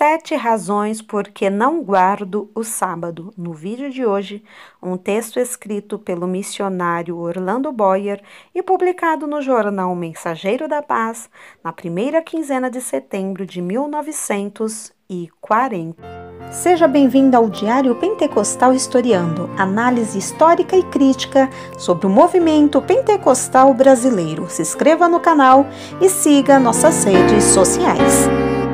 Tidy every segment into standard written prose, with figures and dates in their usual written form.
7 razões por que não guardo o sábado. No vídeo de hoje, um texto escrito pelo missionário Orlando Boyer e publicado no jornal Mensageiro da Paz, na primeira quinzena de setembro de 1940. Seja bem-vindo ao Diário Pentecostal Historiando, análise histórica e crítica sobre o movimento pentecostal brasileiro. Se inscreva no canal e siga nossas redes sociais.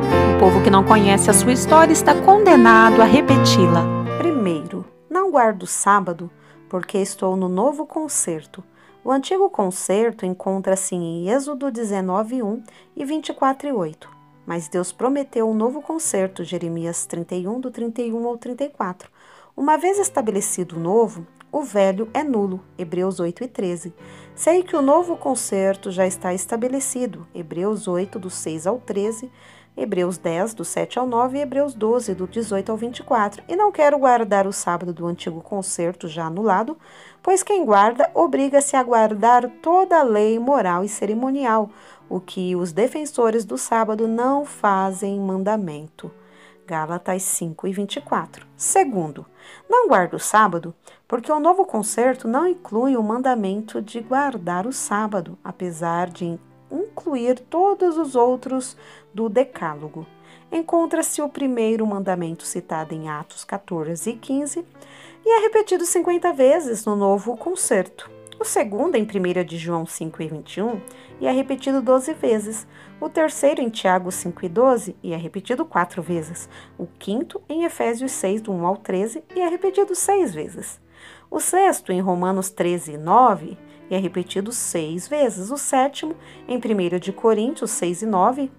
O povo que não conhece a sua história está condenado a repeti-la. Primeiro, não guardo o sábado porque estou no novo concerto. O antigo concerto encontra-se em Êxodo 19:1 e 24:8. Mas Deus prometeu um novo concerto, Jeremias 31, do 31 ao 34. Uma vez estabelecido o novo, o velho é nulo, Hebreus 8:13. Sei que o novo concerto já está estabelecido, Hebreus 8, do 6 ao 13, Hebreus 10, do 7 ao 9 e Hebreus 12, do 18 ao 24. E não quero guardar o sábado do antigo concerto já anulado, pois quem guarda obriga-se a guardar toda a lei moral e cerimonial, o que os defensores do sábado não fazem em mandamento. Gálatas 5 e 24. Segundo, não guardo o sábado porque o novo concerto não inclui o mandamento de guardar o sábado, apesar de incluir todos os outros do Decálogo. Encontra-se o primeiro mandamento citado em Atos 14 e 15 e é repetido 50 vezes no Novo Concerto. O segundo em 1 de João 5 e 21 e é repetido 12 vezes. O terceiro em Tiago 5 e 12 e é repetido 4 vezes. O quinto em Efésios 6, do 1 ao 13 e é repetido 6 vezes. O sexto em Romanos 13 e 9 e é repetido 6 vezes. O sétimo em 1 de Coríntios 6 e 9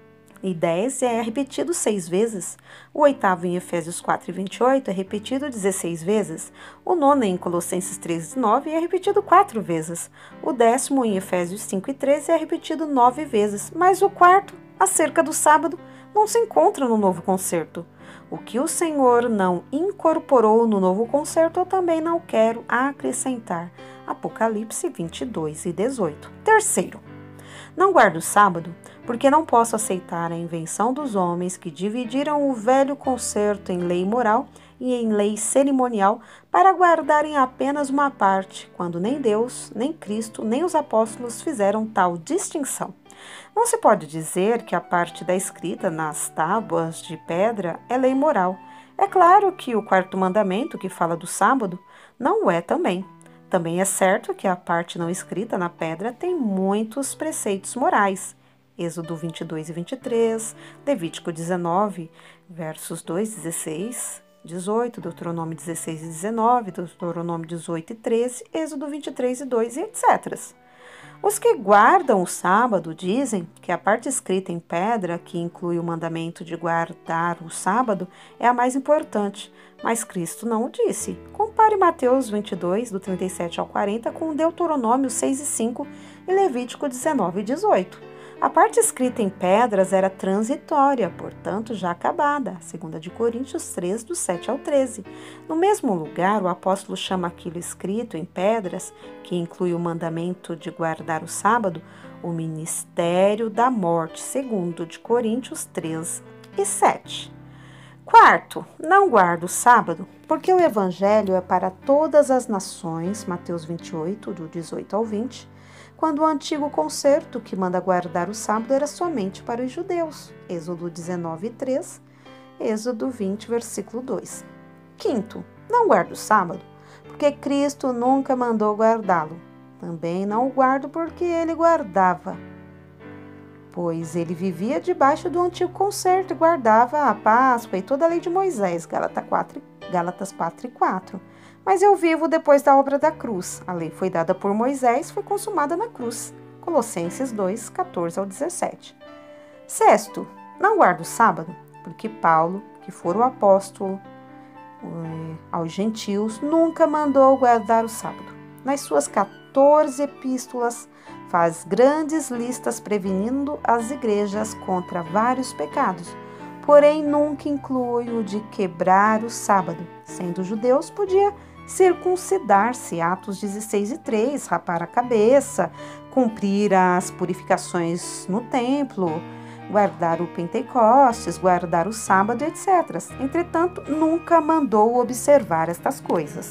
e 10 é repetido 6 vezes. O oitavo em Efésios 4 e 28 é repetido 16 vezes. O nono em Colossenses 3 e 9 é repetido 4 vezes. O décimo em Efésios 5 e 13 é repetido 9 vezes. Mas o quarto, acerca do sábado, não se encontra no novo concerto. O que o Senhor não incorporou no novo concerto, eu também não quero acrescentar. Apocalipse 22 e 18. Terceiro, não guardo o sábado porque não posso aceitar a invenção dos homens que dividiram o velho concerto em lei moral e em lei cerimonial para guardarem apenas uma parte, quando nem Deus, nem Cristo, nem os apóstolos fizeram tal distinção. Não se pode dizer que a parte da escrita nas tábuas de pedra é lei moral. É claro que o quarto mandamento, que fala do sábado, não é também. Também é certo que a parte não escrita na pedra tem muitos preceitos morais. Êxodo 22 e 23, Levítico 19, versos 2, 16, 18, Deuteronômio 16 e 19, Deuteronômio 18 e 13, Êxodo 23 e 2 e etc. Os que guardam o sábado dizem que a parte escrita em pedra, que inclui o mandamento de guardar o sábado, é a mais importante, mas Cristo não o disse. Compare Mateus 22, do 37 ao 40, com Deuteronômio 6 e 5 e Levítico 19 e 18. A parte escrita em pedras era transitória, portanto já acabada, 2 de Coríntios 3, do 7 ao 13. No mesmo lugar, o apóstolo chama aquilo escrito em pedras, que inclui o mandamento de guardar o sábado, o ministério da morte, 2 de Coríntios 3 e 7. Quarto, não guardo o sábado, porque o evangelho é para todas as nações, Mateus 28, do 18 ao 20, quando o antigo concerto que manda guardar o sábado era somente para os judeus, Êxodo 19, 3, Êxodo 20, versículo 2. Quinto, não guardo o sábado, porque Cristo nunca mandou guardá-lo. Também não o guardo porque ele guardava, pois ele vivia debaixo do antigo concerto e guardava a Páscoa e toda a lei de Moisés, Gálatas 4 e 4. Mas eu vivo depois da obra da cruz. A lei foi dada por Moisés, foi consumada na cruz. Colossenses 2, 14 ao 17. Sexto, não guardo o sábado, porque Paulo, que for o apóstolo aos gentios, nunca mandou guardar o sábado. Nas suas 14 epístolas, faz grandes listas prevenindo as igrejas contra vários pecados, porém nunca inclui o de quebrar o sábado. Sendo judeus, podia circuncidar-se, Atos 16 e 3, rapar a cabeça, cumprir as purificações no templo, guardar o Pentecostes, guardar o sábado, etc. Entretanto, nunca mandou observar estas coisas.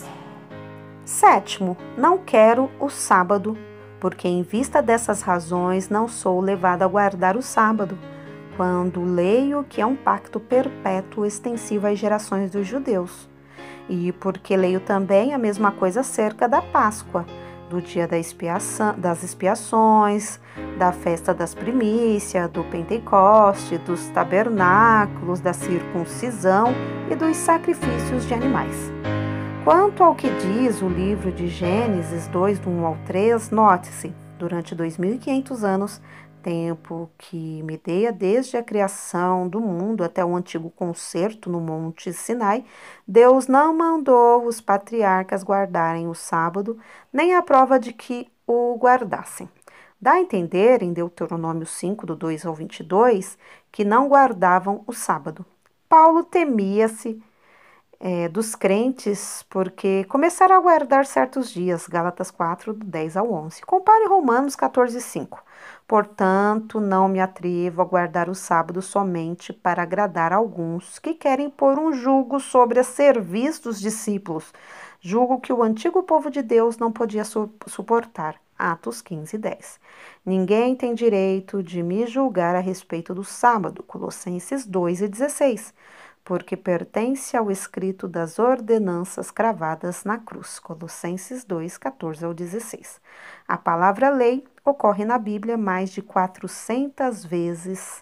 7. Não quero o sábado, porque em vista dessas razões não sou levado a guardar o sábado, quando leio que é um pacto perpétuo extensivo às gerações dos judeus. E porque leio também a mesma coisa acerca da Páscoa, do dia das expiações, da festa das primícias, do Pentecoste, dos tabernáculos, da circuncisão e dos sacrifícios de animais. Quanto ao que diz o livro de Gênesis 2, do 1 ao 3, note-se, durante 2.500 anos, tempo que medeia desde a criação do mundo até o antigo concerto no Monte Sinai, Deus não mandou os patriarcas guardarem o sábado, nem a prova de que o guardassem. Dá a entender, em Deuteronômio 5, do 2 ao 22, que não guardavam o sábado. Paulo temia-se dos crentes porque começaram a guardar certos dias, Gálatas 4, do 10 ao 11. Compare Romanos 14, 5. Portanto, não me atrevo a guardar o sábado somente para agradar alguns que querem pôr um jugo sobre a cerviz dos discípulos, jugo que o antigo povo de Deus não podia suportar. Atos 15, 10. Ninguém tem direito de me julgar a respeito do sábado, Colossenses 2 e 16. Porque pertence ao escrito das ordenanças cravadas na cruz, Colossenses 2, 14 ao 16. A palavra lei ocorre na Bíblia mais de 400 vezes,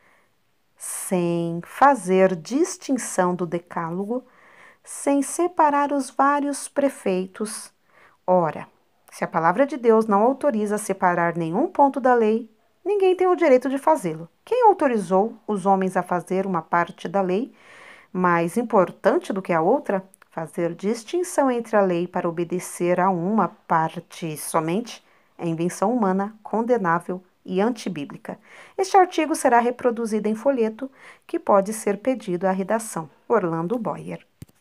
sem fazer distinção do decálogo, sem separar os vários prefeitos. Ora, se a palavra de Deus não autoriza a separar nenhum ponto da lei, ninguém tem o direito de fazê-lo. Quem autorizou os homens a fazer uma parte da lei mais importante do que a outra? Fazer distinção entre a lei para obedecer a uma parte somente é invenção humana, condenável e antibíblica. Este artigo será reproduzido em folheto, que pode ser pedido à redação. Orlando Boyer.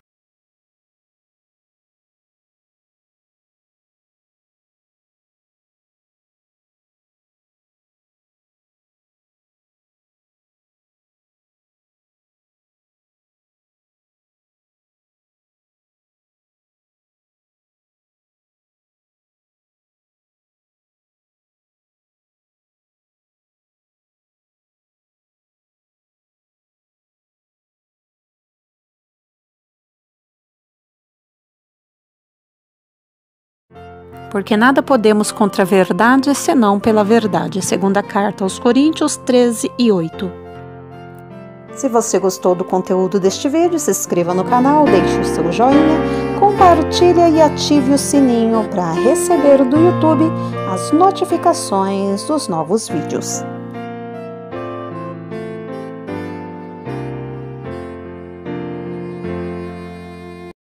Porque nada podemos contra a verdade, senão pela verdade. Segunda carta aos Coríntios 13 e 8. Se você gostou do conteúdo deste vídeo, se inscreva no canal, deixe o seu joinha, compartilhe e ative o sininho para receber do YouTube as notificações dos novos vídeos.